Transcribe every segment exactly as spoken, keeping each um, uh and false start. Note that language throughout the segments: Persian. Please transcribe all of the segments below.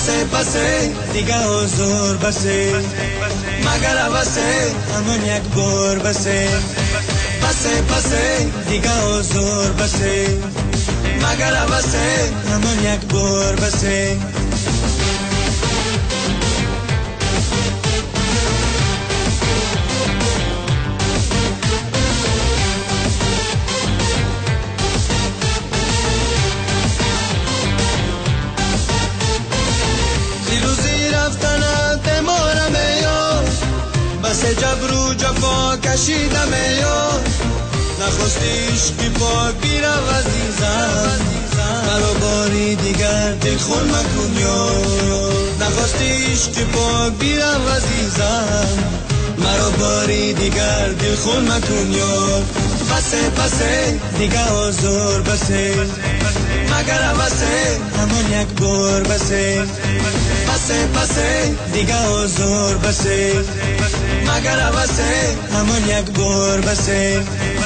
بسه بسه دیگه حضور بسه مگر بسه همون یک بار بسه بسه بسه دیگه حضور بسه مگر بسه همون یک بار بسه بس جبر و جفا کشیدم یار نخواستیش که پاک بیرم عزیزم مرا باری دیگر دل خون مکن یار نخواستیش که پاک بیرم عزیزم مرا باری دیگر دل خون مکن یار بسه بسه دیگه حضور بسه مگر بسه همون یک بار بسه بسه بسه دیگه حضور بسه مگر بسه همون یک بار بسه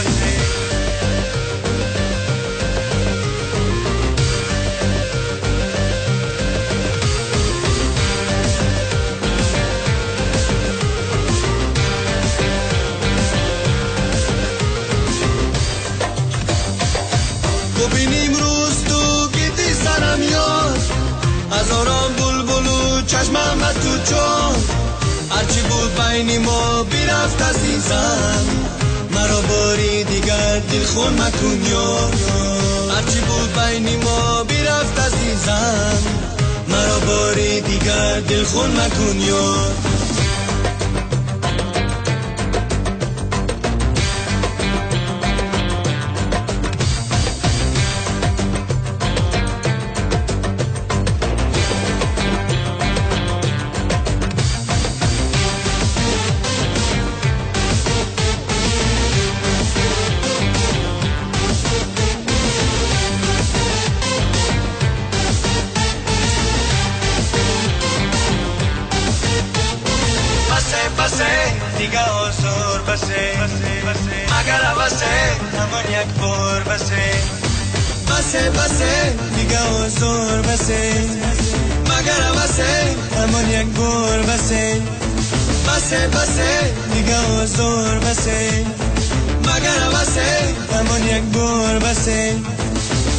ببینیم روز تو گیتی سرم یار هزاران بلبلو چشمم تو چون هرچی بود بین ما بیرفت عزیزم مرا باری دیگر دل خون مکن یار هرچی بود بین ما بیرفت عزیزم مرا باری دیگر دل خون مکن یار بسه دیگه حضور بسه مگر بسه همون یک بار بسه بسه بسه دیگه حضور بسه مگر بسه همون یک بار بسه بسه بسه دیگه حضور بسه مگر بسه همون یک بار بسه